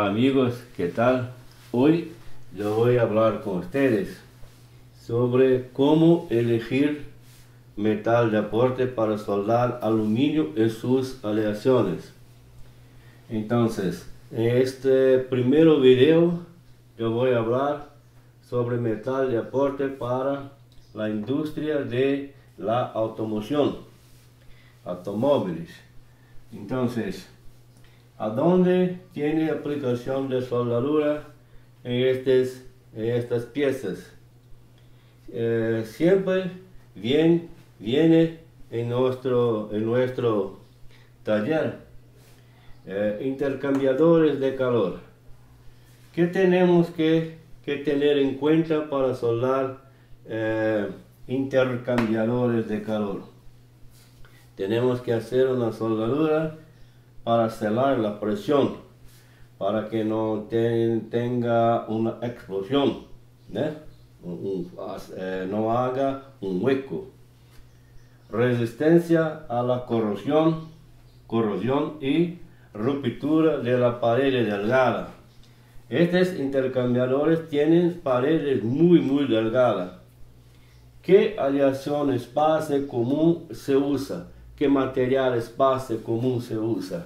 Hola amigos, ¿qué tal? Hoy yo voy a hablar con ustedes sobre cómo elegir metal de aporte para soldar aluminio en sus aleaciones. Entonces, en este primer video yo voy a hablar sobre metal de aporte para la industria de la automoción, automóviles. Entonces, ¿a dónde tiene aplicación de soldadura en estas piezas? Siempre viene en nuestro taller intercambiadores de calor. ¿Qué tenemos que tener en cuenta para soldar intercambiadores de calor? Tenemos que hacer una soldadura para celar la presión, para que no tenga una explosión, no haga un hueco. Resistencia a la corrosión y ruptura de la pared delgada. Estos intercambiadores tienen paredes muy delgadas. ¿Qué aleaciones base común se usa? ¿Qué materiales base común se usa?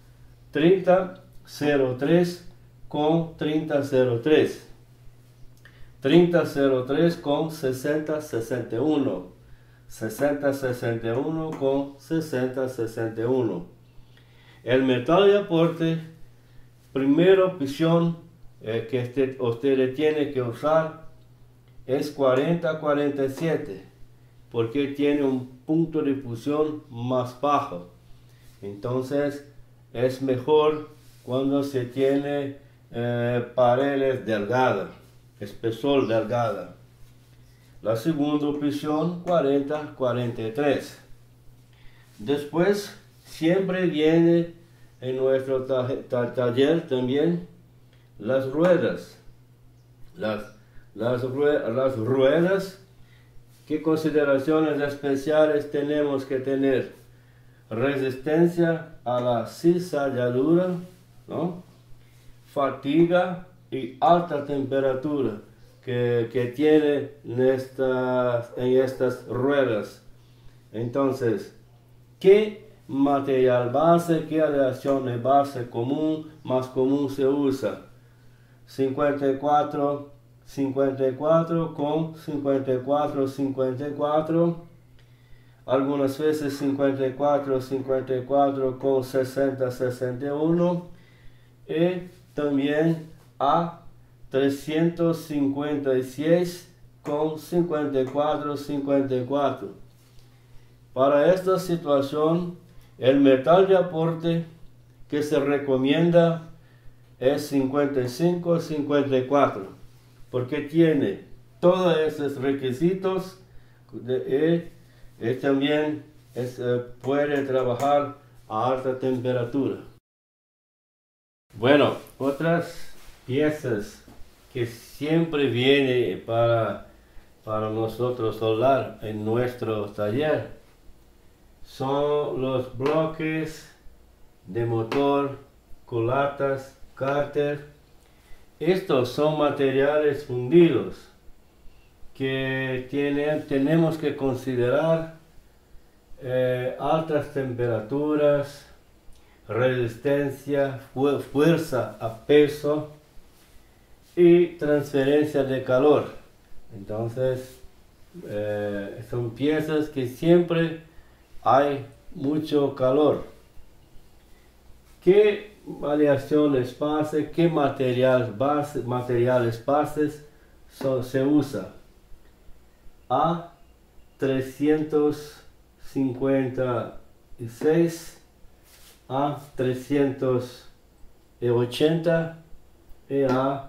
3003 con 3003, 3003 con 6061, 6061 con 6061. El metal de aporte, primera opción que ustedes tienen que usar es 4047, porque tiene un punto de fusión más bajo. Entonces es mejor cuando se tiene paredes delgadas, espesor delgada. La segunda opción 4043. Después siempre viene en nuestro taller también las ruedas. Las ruedas, ¿qué consideraciones especiales tenemos que tener? Resistencia a la cizalladura, fatiga y alta temperatura que tiene en estas ruedas. Entonces, ¿qué material base, qué aleación de base más común se usa? 54 con 54, algunas veces 54 con 6061 y también a 356 con 54. Para esta situación, el metal de aporte que se recomienda es 55-54, porque tiene todos esos requisitos y también puede trabajar a alta temperatura. Bueno, otras piezas que siempre viene para nosotros soldar en nuestro taller son los bloques de motor, culatas, cárter. Estos son materiales fundidos que tenemos que considerar altas temperaturas, resistencia, fuerza a peso y transferencia de calor. Entonces son piezas que siempre hay mucho calor. ¿Qué aleaciones base, qué materiales bases se usa? A 356, a 380 y a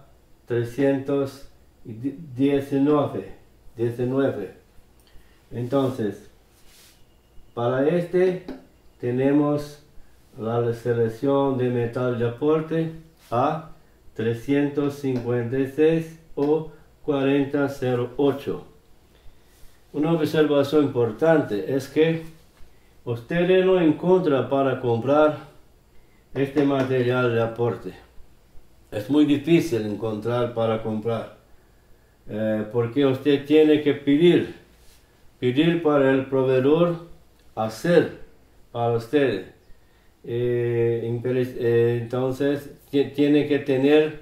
319. Entonces, para tenemos la selección de metal de aporte a 356 o 4008. Una observación importante es que ustedes no encuentran para comprar este material de aporte. es muy difícil encontrar para comprar, porque usted tiene que pedir para el proveedor hacer para usted. Entonces tiene que tener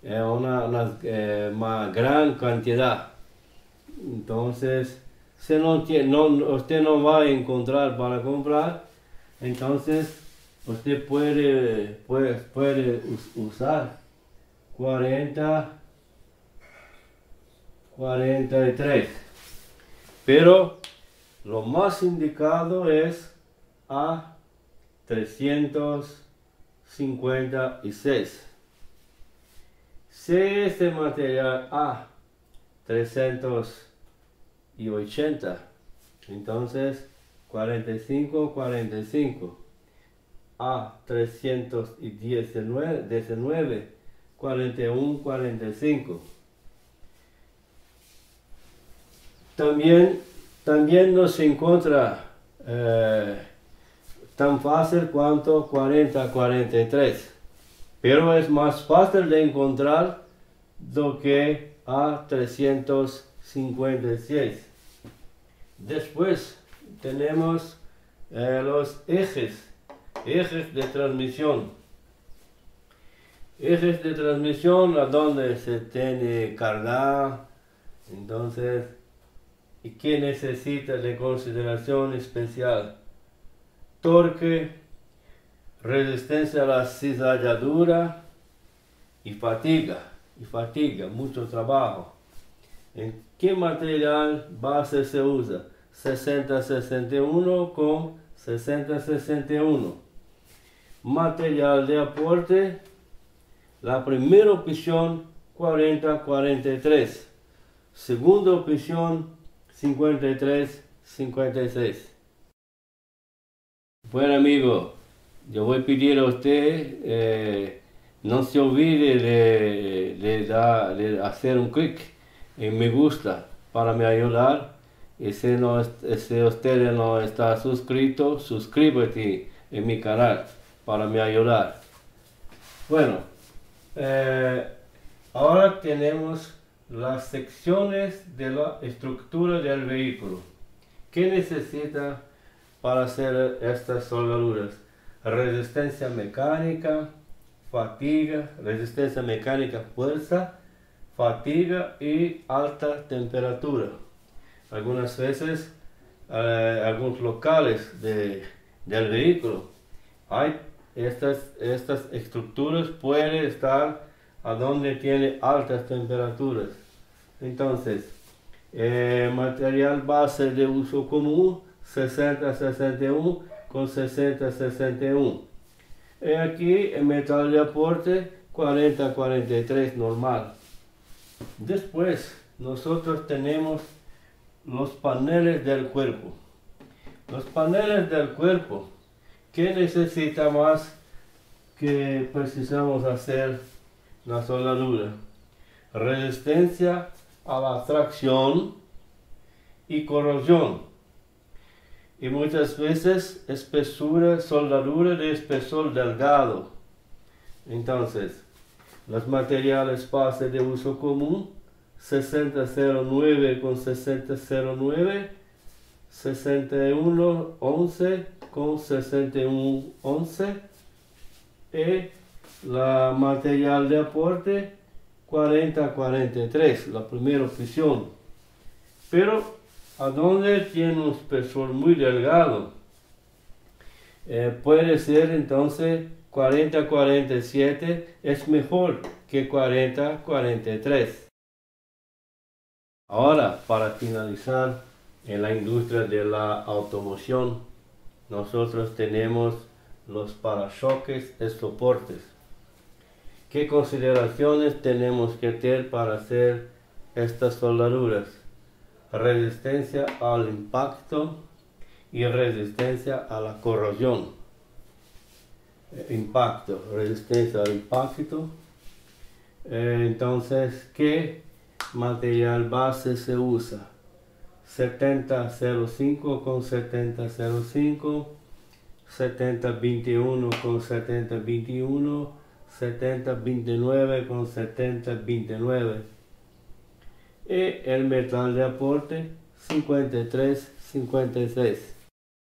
una gran cantidad. Entonces, si usted no va a encontrar para comprar, entonces usted puede usar 43, pero lo más indicado es a 356. Si este material a 380, entonces 45 a 319, 41, 45. También no se encuentra tan fácil cuanto 43, pero es más fácil de encontrar do que a 356. Después tenemos los ejes de transmisión. Ejes de transmisión a donde se tiene carga. Entonces, ¿y qué necesita de consideración especial? Torque, resistencia a la cizalladura y fatiga, mucho trabajo. ¿En qué material base se usa? 6061 con 6061. Material de aporte, la primera opción 40-43, segunda opción 53-56. Bueno amigo, yo voy a pedir a usted, no se olvide de hacer un clic en me gusta para me ayudar. Y si usted no está suscrito, suscríbete en mi canal para me ayudar. Bueno, ahora tenemos las secciones de la estructura del vehículo. ¿Qué necesita para hacer estas soldaduras? Resistencia mecánica, fatiga, resistencia mecánica, fuerza, fatiga y alta temperatura. Algunas veces, algunos locales del vehículo, hay estas estructuras pueden estar a donde tiene altas temperaturas. Entonces, material base de uso común 6061 con 6061. Aquí el metal de aporte 40-43 normal. Después nosotros tenemos los paneles del cuerpo. Los paneles del cuerpo, ¿qué necesita más que precisamos hacer la soldadura? Resistencia a la tracción y corrosión. Y muchas veces espesura, soldadura de espesor delgado. Entonces, los materiales base de uso común 6009 con 6009, 6111 con 6111 y la material de aporte 40-43, la primera opción. Pero a donde tiene un espesor muy delgado, puede ser entonces 40-47 es mejor que 40-43. Ahora, para finalizar, en la industria de la automoción, nosotros tenemos los parachoques de soportes. ¿Qué consideraciones tenemos que tener para hacer estas soldaduras? Resistencia al impacto y resistencia a la corrosión. Impacto, resistencia al impacto. Entonces, ¿qué material base se usa? 7005 con 7005, 7021 con 7021, 7029 con 7029 y el metal de aporte 5356.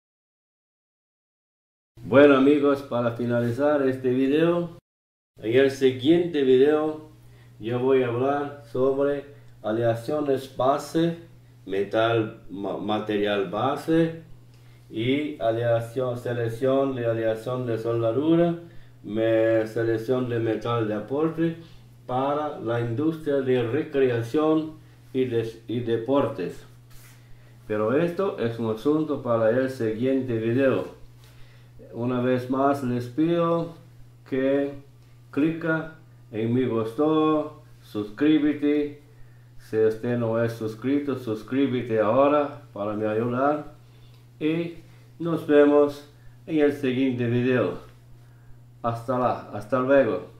Bueno amigos, para finalizar este video, en el siguiente video yo voy a hablar sobre aleaciones base, material base y selección de aleación de soldadura, selección de metal de aporte para la industria de recreación y deportes. Pero esto es un asunto para el siguiente video. Una vez más les pido que clica en me gustó, suscríbete. Si usted no es suscrito, suscríbete ahora para me ayudar. Y nos vemos en el siguiente video. Hasta luego.